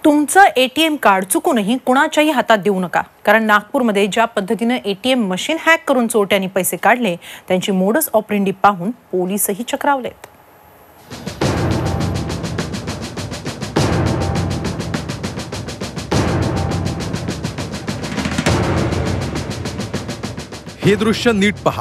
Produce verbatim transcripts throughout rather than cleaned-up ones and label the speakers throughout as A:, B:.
A: तुमचं ATM card चुकूनही कुणाच्याही हातात देऊ नका, कारण नागपूरमध्ये ज्या पद्धतीने एटीएम मशीन हॅक करून चोरट्यांनी पैसे काढले त्यांची मोडस ऑपरेंडी पाहून पोलीसही चक्रावलेत।
B: हे दृश्य नीट पहा।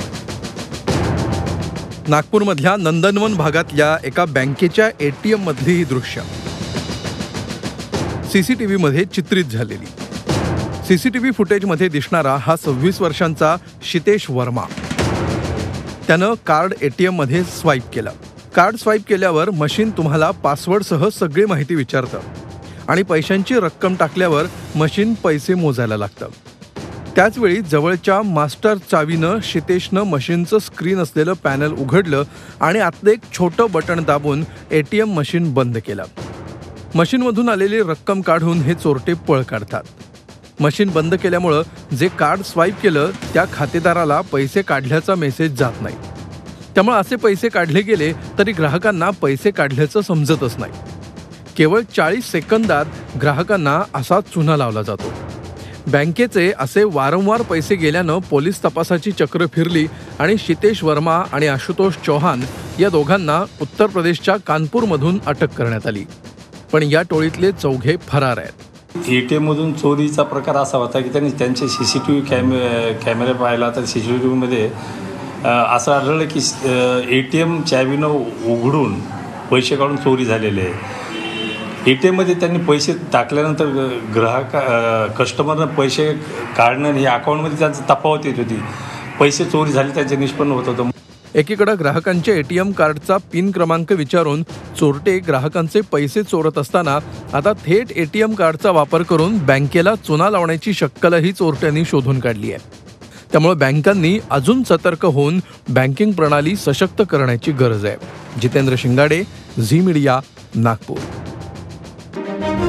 B: नागपूरमधल्या नंदनवन भागातल्या एका बँकेच्या एटीएम मधली ही दृश्य सीसीटीव्ही मध्ये चित्रित झालेली। सीसीटीव्ही फुटेजमध्ये दिसणारा हा सव्वीस वर्षांचा शितेश वर्मा। त्यानं कार्ड एटीएम मध्ये स्वाईप केलं। कार्ड स्वाईप केल्यावर मशीन तुम्हाला पासवर्डसह सगळी माहिती विचारतं आणि पैशांची रक्कम टाकल्यावर मशीन पैसे मोजायला लागतं। त्याचवेळी जवळच्या मास्टर चावीनं शितेशनं मशीनचं स्क्रीन असलेलं पॅनल उघडलं आणि आतलं एक छोटं बटन दाबून एटीएम मशीन बंद केलं। मशीनमधून आलेली रक्कम काढून हे चोरटे पळ काढतात। मशीन बंद केल्यामुळं जे कार्ड स्वाईप केलं त्या खातेदाराला पैसे काढल्याचा मेसेज जात नाही। त्यामुळे असे पैसे काढले गेले तरी ग्राहकांना पैसे काढल्याचं समजतच नाही। केवळ चाळीस सेकंदात ग्राहकांना असा चुना लावला जातो। बँकेचे असे वारंवार पैसे गेल्यानं पोलीस तपासाची चक्र फिरली आणि शितेश वर्मा आणि आशुतोष चौहान या दोघांना उत्तर प्रदेशच्या कानपूरमधून अटक करण्यात आली। पण या टोळीतले चौघे फरार आहेत।
C: एटीएम मधून चोरीचा प्रकार असा होता की त्यांनी त्यांचे सीसीटीव्ही कॅमे कॅमेरे पाहिला तर सीसीटीव्हीमध्ये असं आढळलं की एटीएम चावीनं उघडून पैसे काढून चोरी झालेले आहे। एटीएममध्ये त्यांनी पैसे टाकल्यानंतर ग्राहक कस्टमरनं पैसे काढणं हे अकाउंटमध्ये त्यांचं तफावत येत होती। पैसे चोरी झाले त्यांचे निष्पन्न होत होतं।
B: एकीकडे ग्राहकांच्या एटीएम कार्डचा पिन क्रमांक विचारून चोरटे ग्राहकांचे पैसे चोरत असताना आता थेट एटीएम कार्डचा वापर करून बँकेला चुना लावण्याची शक्कलही चोरट्यांनी शोधून काढली आहे। त्यामुळे बँकांनी अजून सतर्क होऊन बँकिंग प्रणाली सशक्त करण्याची गरज आहे। जितेंद्र शिंगाडे, झी मीडिया, नागपूर।